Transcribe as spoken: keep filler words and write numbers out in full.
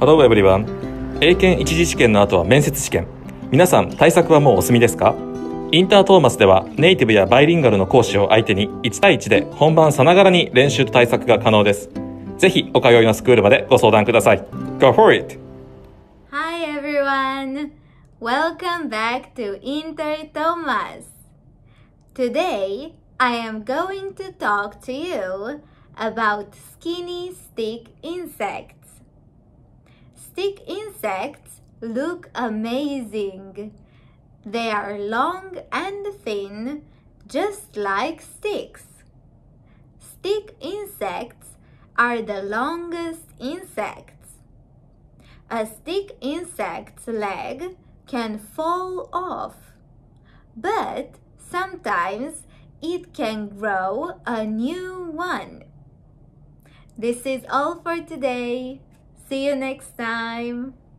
Hello everyone。英検一次試験の後は面接試験。皆さん対策はもうお済みですか？インタートーマスではネイティブやバイリンガルの講師を相手にいち対いちで本番さながらに練習と対策が可能です。ぜひお通いのスクールまでご相談ください。Go for it! Hi everyone! Welcome back to Inter Thomas. Today, I am going to talk to you about skinny stick insects. Stick insects look amazing. They are long and thin, just like sticks. Stick insects are the longest insects. A stick insect's leg can fall off, but sometimes it can grow a new one. This is all for today. See you next time.